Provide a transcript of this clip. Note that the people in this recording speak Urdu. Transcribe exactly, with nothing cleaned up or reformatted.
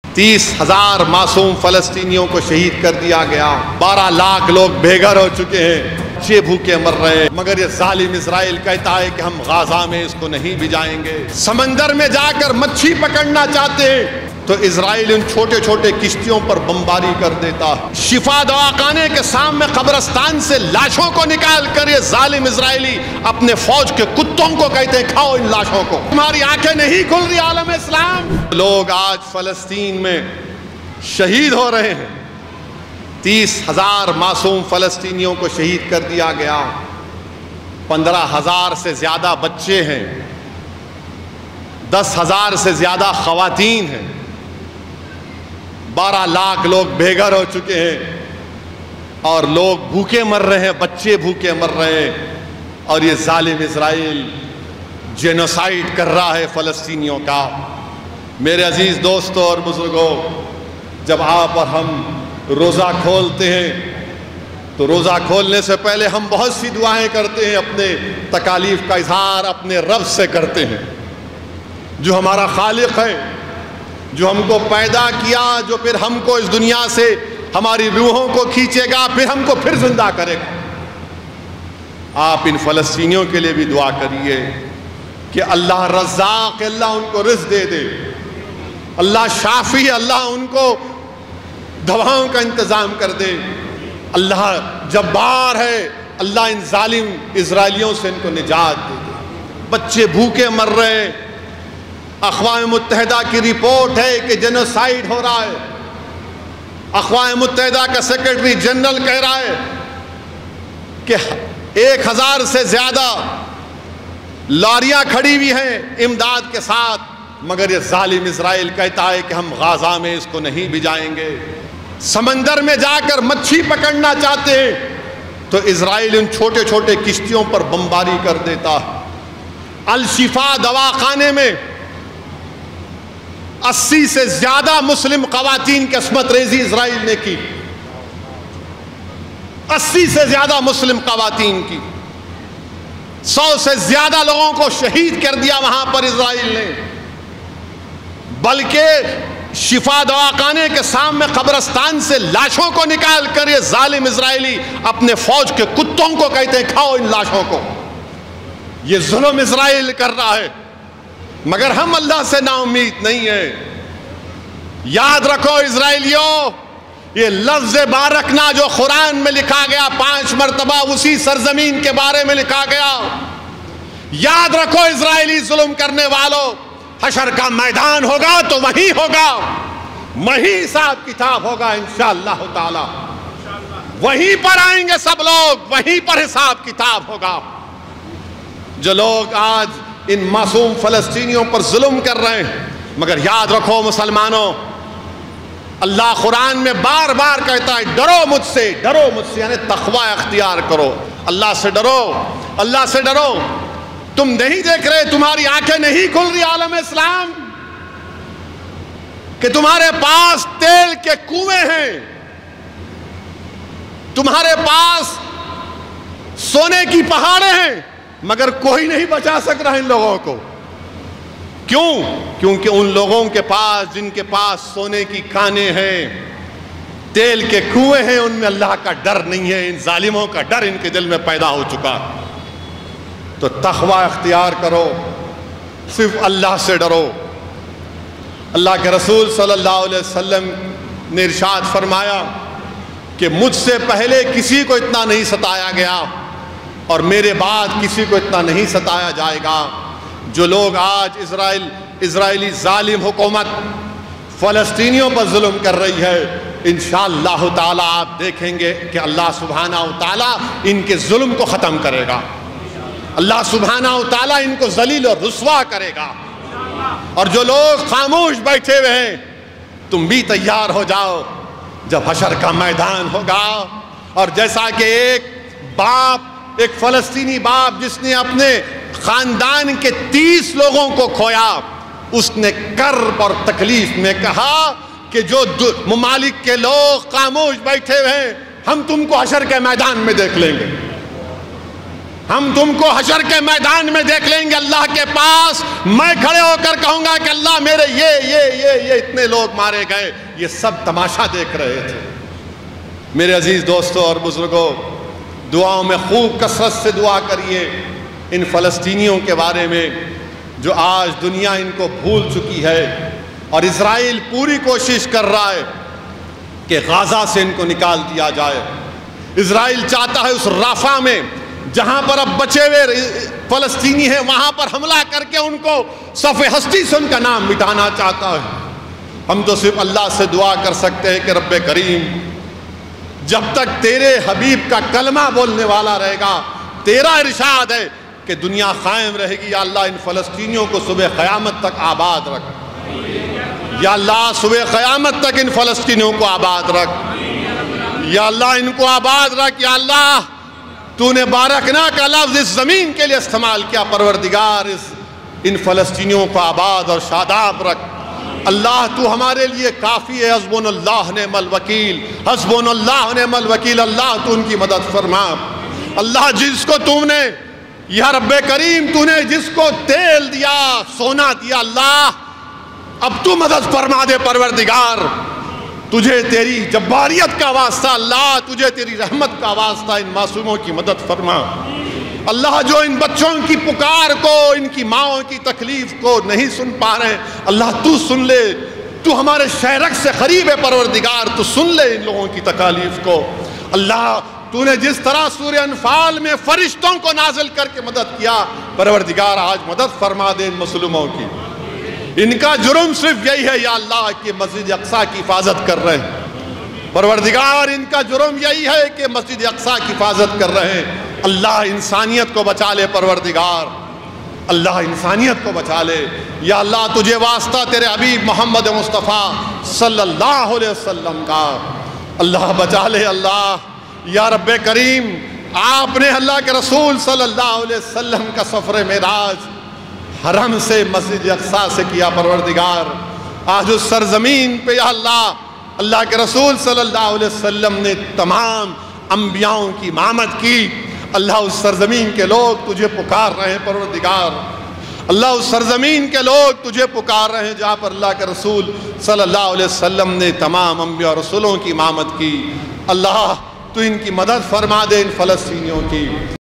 تیس ہزار معصوم فلسطینیوں کو شہید کر دیا گیا، بارہ لاکھ لوگ بے گھر ہو چکے ہیں، بچے بھوکے مر رہے ہیں، مگر یہ ظالم اسرائیل کہتا ہے کہ ہم غازہ میں اس کو نہیں بھجائیں گے۔ سمندر میں جا کر مچھی پکڑنا چاہتے ہیں تو اسرائیل ان چھوٹے چھوٹے کشتیوں پر بمباری کر دیتا۔ شفا دواخانے کے سامنے قبرستان سے لاشوں کو نکال کر یہ ظالم اسرائیلی اپنے فوج کے کتوں کو کہتے ہیں کھاؤ ان لاشوں کو۔ تمہاری آنکھیں نہیں کھل رہی عالم اسلام؟ لوگ آج فلسطین میں شہید ہو رہے ہیں، تیس ہزار معصوم فلسطینیوں کو شہید کر دیا گیا، پندرہ ہزار سے زیادہ بچے ہیں، دس ہزار سے زیادہ خواتین ہیں، بارہ لاکھ لوگ بے گھر ہو چکے ہیں اور لوگ بھوکے مر رہے ہیں، بچے بھوکے مر رہے ہیں، اور یہ ظالم اسرائیل جینوسائیڈ کر رہا ہے فلسطینیوں کا۔ میرے عزیز دوستوں اور بزرگوں، جب آپ اور ہم روزہ کھولتے ہیں تو روزہ کھولنے سے پہلے ہم بہت سی دعائیں کرتے ہیں، اپنے تکالیف کا اظہار اپنے رب سے کرتے ہیں جو ہمارا خالق ہے، جو ہم کو پیدا کیا، جو پھر ہم کو اس دنیا سے ہماری روحوں کو کھینچے گا، پھر ہم کو پھر زندہ کرے گا۔ آپ ان فلسطینیوں کے لیے بھی دعا کریے کہ اللہ رزاق، اللہ ان کو رزق دے دے، اللہ شافی، اللہ ان کو دواؤں کا انتظام کر دے، اللہ جبار ہے، اللہ ان ظالم اسرائیلیوں سے ان کو نجات دے دے۔ بچے بھوکے مر رہے ہیں، اقوام متحدہ کی رپورٹ ہے کہ جینوسائیڈ ہو رہا ہے۔ اقوام متحدہ کا سیکرٹری جنرل کہہ رہا ہے کہ ایک ہزار سے زیادہ لاریاں کھڑی ہوئی ہیں امداد کے ساتھ، مگر یہ ظالم اسرائیل کہتا ہے کہ ہم غازہ میں اس کو نہیں بھجائیں گے۔ سمندر میں جا کر مچھی پکڑنا چاہتے ہیں تو اسرائیل ان چھوٹے چھوٹے کشتیوں پر بمباری کر دیتا۔ الشفا دواخانے میں اسی سے زیادہ مسلم خواتین کی عصمت ریزی اسرائیل نے کی، اسی سے زیادہ مسلم خواتین کی، سو سے زیادہ لوگوں کو شہید کر دیا وہاں پر اسرائیل نے۔ بلکہ شفا دواخانے کے سامنے قبرستان سے لاشوں کو نکال کر یہ ظالم اسرائیلی اپنے فوج کے کتوں کو کہتے ہیں کھاؤ ان لاشوں کو۔ یہ ظلم اسرائیل کر رہا ہے، مگر ہم اللہ سے نا امید نہیں ہیں۔ یاد رکھو اسرائیلیوں، یہ لفظ بارکنا جو قرآن میں لکھا گیا پانچ مرتبہ اسی سرزمین کے بارے میں لکھا گیا، یاد رکھو اسرائیلی ظلم کرنے والوں، حشر کا میدان ہوگا تو وہیں ہوگا، وہیں حساب کتاب ہوگا انشاءاللہ تعالی، وہیں پر آئیں گے سب لوگ، وہیں پر حساب کتاب ہوگا۔ جو لوگ آج ان معصوم فلسطینیوں پر ظلم کر رہے ہیں، مگر یاد رکھو مسلمانوں، اللہ قرآن میں بار بار کہتا ہے ڈرو مجھ سے، ڈرو مجھ سے، یعنی تقوی اختیار کرو، اللہ سے ڈرو، اللہ سے ڈرو۔ تم نہیں دیکھ رہے، تمہاری آنکھیں نہیں کھل رہی عالم اسلام کہ تمہارے پاس تیل کے کنویں ہیں، تمہارے پاس سونے کی پہاڑیں ہیں، مگر کوئی نہیں بچا سک رہا ان لوگوں کو۔ کیوں؟ کیونکہ ان لوگوں کے پاس جن کے پاس سونے کی کانیں ہیں، تیل کے کنویں ہیں، ان میں اللہ کا ڈر نہیں ہے، ان ظالموں کا ڈر ان کے دل میں پیدا ہو چکا۔ تو تقوی اختیار کرو، صرف اللہ سے ڈرو۔ اللہ کے رسول صلی اللہ علیہ وسلم نے ارشاد فرمایا کہ مجھ سے پہلے کسی کو اتنا نہیں ستایا گیا اور میرے بعد کسی کو اتنا نہیں ستایا جائے گا۔ جو لوگ آج اسرائیل اسرائیلی ظالم حکومت فلسطینیوں پر ظلم کر رہی ہے، انشاءاللہ تعالی آپ دیکھیں گے کہ اللہ سبحانہ و تعالی ان کے ظلم کو ختم کرے گا، اللہ سبحانہ و تعالی ان کو ذلیل اور رسوا کرے گا۔ اور جو لوگ خاموش بیٹھے ہوئے ہیں، تم بھی تیار ہو جاؤ، جب حشر کا میدان ہوگا، اور جیسا کہ ایک باپ، ایک فلسطینی باپ جس نے اپنے خاندان کے تیس لوگوں کو کھویا، اس نے کرب اور تکلیف میں کہا کہ جو ممالک کے لوگ خاموش بیٹھے ہوئے ہیں، ہم تم کو حشر کے میدان میں دیکھ لیں گے، ہم تم کو حشر کے میدان میں دیکھ لیں گے اللہ کے پاس، میں کھڑے ہو کر کہوں گا کہ اللہ میرے یہ یہ یہ یہ اتنے لوگ مارے گئے، یہ سب تماشا دیکھ رہے تھے۔ میرے عزیز دوستوں اور بزرگوں، دعاؤں میں خوب کثرت سے دعا کریے ان فلسطینیوں کے بارے میں جو آج دنیا ان کو بھول چکی ہے، اور اسرائیل پوری کوشش کر رہا ہے کہ غازہ سے ان کو نکال دیا جائے۔ اسرائیل چاہتا ہے اس رافع میں جہاں پر اب بچے ہوئے فلسطینی ہیں وہاں پر حملہ کر کے ان کو صف ہستی سے ان کا نام مٹانا چاہتا ہے۔ ہم تو صرف اللہ سے دعا کر سکتے ہیں کہ رب کریم جب تک تیرے حبیب کا کلمہ بولنے والا رہے گا، تیرا ارشاد ہے کہ دنیا قائم رہے گی، یا اللہ ان فلسطینیوں کو صبح قیامت تک آباد رکھ، یا اللہ صبح قیامت تک ان فلسطینیوں کو آباد رکھ، یا اللہ ان کو آباد رکھ، یا اللہ تو نے بارکنا کا لفظ اس زمین کے لیے استعمال کیا، پروردگار اس ان فلسطینیوں کو آباد اور شاداب رکھ۔ اللہ تو ہمارے لیے کافی ہے، حسبنا اللہ نعم الوکیل، حسبنا اللہ نعم الوکیل۔ اللہ تو ان کی مدد فرما، اللہ جس کو تم نے یا رب کریم تو نے جس کو تیل دیا سونا دیا، اللہ اب تو مدد فرما دے پروردگار، تجھے تیری جباریت کا واسطہ، اللہ تجھے تیری رحمت کا واسطہ ان معصوموں کی مدد فرما۔ اللہ جو ان بچوں کی پکار کو، ان کی ماؤں کی تکلیف کو نہیں سن پا رہے، اللہ تو سن لے، تو ہمارے شہرک سے قریب ہے پروردگار، تو سن لے ان لوگوں کی تکالیف کو۔ اللہ تو نے جس طرح سورہ انفال میں فرشتوں کو نازل کر کے مدد کیا، پروردگار آج مدد فرما دے ان مظلوموں کی۔ ان کا جرم صرف یہی ہے یا اللہ کہ مسجد اقصی کی حفاظت کر رہے ہیں، پروردگار ان کا جرم یہی ہے کہ مسجد اقصی کی حفاظت کر رہے ہیں۔ اللہ انسانیت کو بچا لے پروردگار، اللہ انسانیت کو بچا لے، یا اللہ تجھے واسطہ تیرے حبیب محمد مصطفیٰ صلی اللہ علیہ وسلم کا، اللہ بچا لے۔ اللہ یا رب کریم آپ نے اللہ کے رسول صلی اللہ علیہ وسلم کا سفر معراج حرم سے مسجد اقصی سے کیا، پروردگار آج اس سرزمین پہ یا اللہ اللہ کے رسول صلی اللہ علیہ وسلم نے تمام انبیاؤں کی امامت کی، اللہ اس سرزمین کے لوگ تجھے پکار رہے ہیں پروردگار، اللہ اس سرزمین کے لوگ تجھے پکار رہے ہیں جہاں پر اللہ کے رسول صلی اللہ علیہ وسلم نے تمام انبیاء اور رسولوں کی امامت کی۔ اللہ تو ان کی مدد فرما دے ان فلسطینیوں کی۔